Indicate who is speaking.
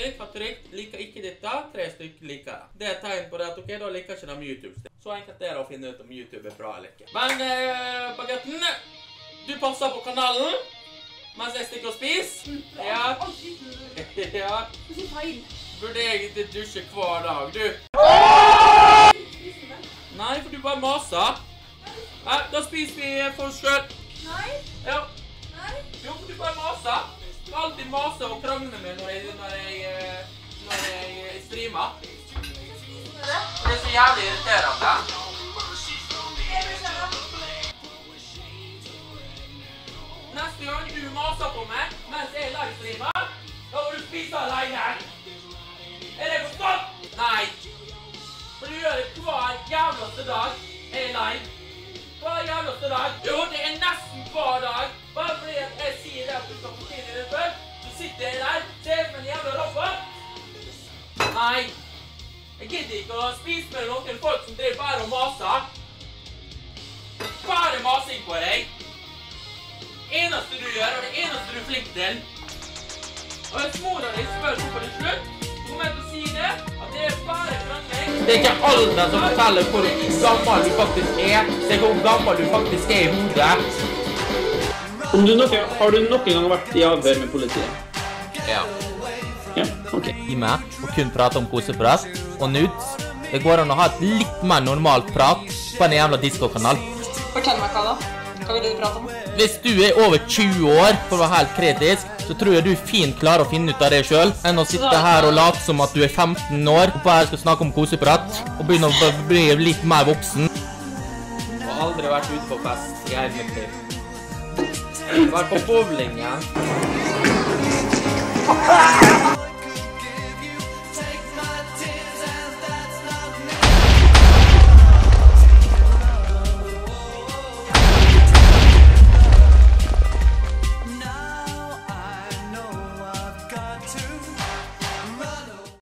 Speaker 1: Fredrik har trykt, liker ikke dette, 3 stykker liker det. Det er tegn på det at da liker ikke de YouTube. Så enkelt er det å finne ut om YouTube er bra eller ikke. Men, Baguetten, du passer på kanalen, mens jeg stikker og spiser. Ja. Ja. Burde egentlig dusje hver dag, du. Nei, for du bare maser. Da spiser vi for oss selv.
Speaker 2: Nei.
Speaker 1: Ja.
Speaker 2: Nei.
Speaker 1: Jo, for du bare maser. Du alltid maser og krangler med når jeg streamer. Det er så jævlig irriterende. Neste gang du maser på meg mens jeg livestreamer, da må du spise alene. Er det forstått? Nei. For du gjør det hver jævlaste dag jeg er live. Hver jævlaste dag. Jo, det er nesten hver dag. Bare fordi at jeg sier det at du skal få tid i det før, så sitter jeg der, ser ut som en jævla robot. Nei. Jeg gidder ikke å spise med noen folk som driver bare og maser. Bare masing på deg. Eneste du gjør, og det eneste du er flink til. Og hvis mora di spør hvorfor det er slutt, så kommer jeg til å si det, at det er bare krangling. Det er ikke alderen som forteller hvor gammel du faktisk er, det er hvor gammel du faktisk er i hodet.
Speaker 3: Har du noen gang vært i avhør med politiet?
Speaker 1: Ja.
Speaker 3: Ja, ok.
Speaker 1: I meg, og kun prate om koseprat og nudes. Det går an å ha et litt mer normalt prat på en jævla disco-kanal.
Speaker 2: Fortell meg hva da? Hva vil du prate om?
Speaker 1: Hvis du er over 20 år, for å være helt kritisk, så tror jeg du fint klarer å finne ut av det selv, enn å sitte her og late som at du er 15 år, og bare skal snakke om koseprat, og begynne å bli litt mer voksen. Jeg har aldri vært ute på fest i hele mitt liv. Jeg har vært på bowling, ja.